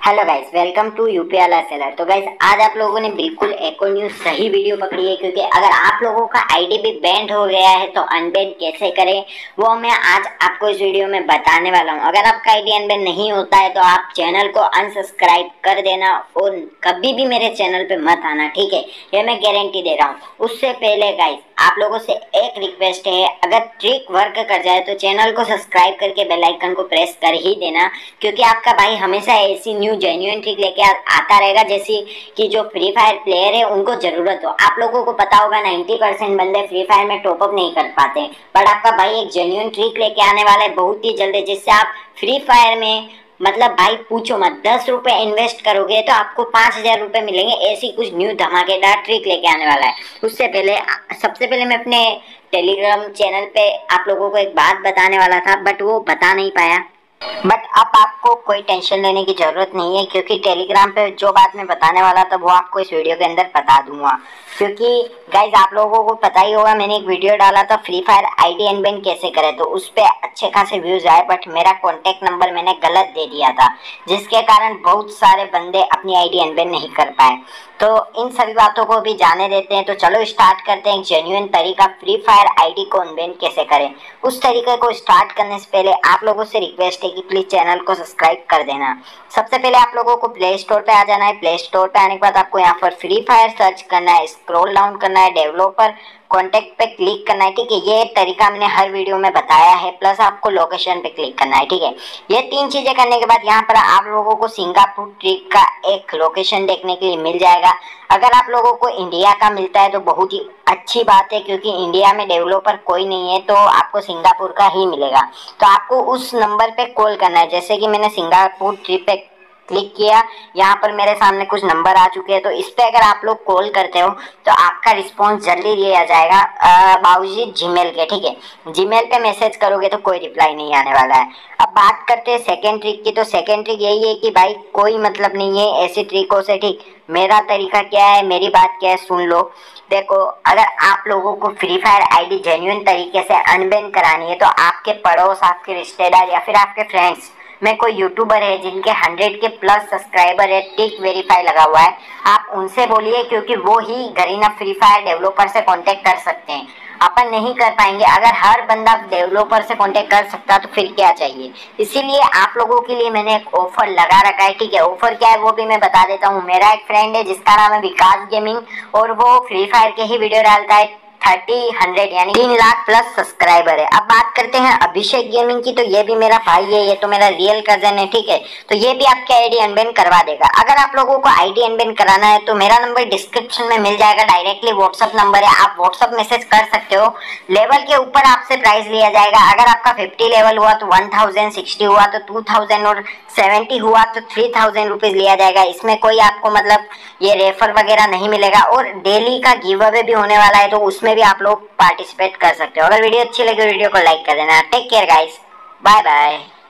Hello guys, welcome to यूपीआला seller. तो guys, आज आप लोगों ने बिल्कुल एक और न्यूज़ सही वीडियो पकड़ी है, क्योंकि अगर आप लोगों का आईडी भी बैंड हो गया है तो अनबैन कैसे करें वो मैं आज आपको इस वीडियो में बताने वाला हूं। अगर आपका आईडी अनबैन नहीं होता है तो आप चैनल को अनसब्सक्राइब कर देना और कभी भी मेरे चैनल पे मत आना, ठीक है? ये मैं गारंटी दे रहा हूँ। उससे पहले गाइस, आप लोगों से एक रिक्वेस्ट है, अगर ट्रिक वर्क कर जाए तो चैनल को सब्सक्राइब करके बेल आइकन को प्रेस कर ही देना, क्योंकि आपका भाई हमेशा ऐसी न्यू जेन्युइन ट्रिक लेके आता रहेगा, जैसी कि जो फ्री फायर प्लेयर है उनको जरूरत हो। आप लोगों को पता होगा 90% बंदे फ्री फायर में टॉप अप नहीं कर पाते हैं, बट आपका भाई एक जेन्युइन ट्रिक लेके आने वाला है बहुत ही जल्दी, जिससे आप फ्री फायर में मतलब भाई पूछो मत, 10 रुपए इन्वेस्ट करोगे तो आपको 5000 रुपए मिलेंगे। ऐसी कुछ न्यू धमाकेदार ट्रिक लेके आने वाला है। उससे पहले सबसे पहले मैं अपने टेलीग्राम चैनल पे आप लोगों को एक बात बताने वाला था, बट वो बता नहीं पाया। बट अब आपको कोई टेंशन लेने की जरूरत नहीं है, क्योंकि टेलीग्राम पे जो बात मैं बताने वाला था वो आपको इस वीडियो के अंदर बता दूंगा। क्योंकि गाइज, आप लोगों को पता ही होगा, मैंने एक वीडियो डाला था फ्री फायर आईडी अनबैन कैसे करें, तो उस पर अच्छे खासे व्यूज आए, बट मेरा कॉन्टेक्ट नंबर मैंने गलत दे दिया था, जिसके कारण बहुत सारे बंदे अपनी आईडी अनबैन नहीं कर पाए। तो इन सभी बातों को भी जाने देते हैं। तो चलो स्टार्ट करते हैं एक जेन्युइन तरीका, फ्री फायर आईडी को अनबैन कैसे करें। उस तरीके को स्टार्ट करने से पहले आप लोगों से रिक्वेस्ट है कि प्लीज चैनल को सब्सक्राइब कर देना। सबसे पहले आप लोगों को प्ले स्टोर पे आ जाना है। प्ले स्टोर पे आने के बाद आपको यहाँ पर फ्री फायर सर्च करना है, स्क्रॉल डाउन करना है, डेवलपर कॉन्टेक्ट पे क्लिक करना है, ठीक है? ये तरीका मैंने हर वीडियो में बताया है, प्लस आपको लोकेशन पे क्लिक करना है, ठीक है? ये तीन चीजें करने के बाद यहाँ पर आप लोगों को सिंगापुर ट्रिप का एक लोकेशन देखने के लिए मिल जाएगा। अगर आप लोगों को इंडिया का मिलता है तो बहुत ही अच्छी बात है, क्योंकि इंडिया में डेवलपर कोई नहीं है, तो आपको सिंगापुर का ही मिलेगा। तो आपको उस नंबर पे कॉल करना है। जैसे कि मैंने सिंगापुर ट्रिप पे क्लिक किया, यहाँ पर मेरे सामने कुछ नंबर आ चुके हैं, तो इस पे अगर आप लोग कॉल करते हो तो आपका रिस्पॉन्स जल्दी दिया जाएगा बाबूजी जीमेल के, ठीक है? जीमेल पे मैसेज करोगे तो कोई रिप्लाई नहीं आने वाला है। अब बात करते हैं सेकेंड ट्रिक की। तो सेकेंड ट्रिक यही है कि भाई कोई मतलब नहीं है ऐसी ट्रिकों से, ठीक? मेरा तरीका क्या है, मेरी बात क्या है, सुन लो। देखो, अगर आप लोगों को फ्री फायर आईडी जेन्युइन तरीके से अनबैन करानी है तो आपके पड़ोस, आपके रिश्तेदार या फिर आपके फ्रेंड्स में कोई यूट्यूबर है जिनके 100 के प्लस सब्सक्राइबर है, टिक वेरीफाई लगा हुआ है, आप उनसे बोलिए, क्योंकि वो ही गरीना फ्री फायर डेवलपर से कांटेक्ट कर सकते हैं। अपन नहीं कर पाएंगे। अगर हर बंदा डेवलपर से कांटेक्ट कर सकता तो फिर क्या चाहिए। इसीलिए आप लोगों के लिए मैंने एक ऑफर लगा रखा है, ठीक है? ऑफर क्या है वो भी मैं बता देता हूँ। मेरा एक फ्रेंड है जिसका नाम है विकास गेमिंग, और वो फ्री फायर के ही वीडियो डालता है। 30 यानी 3 लाख प्लस सब्सक्राइबर है। अब बात करते हैं अभिषेक गेमिंग की। तो ये भी मेरा भाई है, ये तो मेरा रियल कजन है, ठीक है? तो ये भी आपके आईडी अनबैन करवा देगा। अगर आप लोगों को आईडी अनबैन कराना है तो मेरा नंबर डिस्क्रिप्शन में मिल जाएगा, डायरेक्टली व्हाट्सअप नंबर है, आप व्हाट्सअप मैसेज कर सकते हो। लेवल के ऊपर आपसे प्राइस लिया जाएगा। अगर आपका 50 लेवल हुआ तो 1000, 60 हुआ तो 2000 और 70 हुआ तो 3000 रुपीज लिया जाएगा। इसमें कोई आपको मतलब ये रेफर वगैरह नहीं मिलेगा, और डेली का गिव अवे भी होने वाला है, तो उसमें भी आप लोग पार्टिसिपेट कर सकते हो। अगर वीडियो अच्छी लगी वीडियो को लाइक कर देना। Take care guys, bye bye.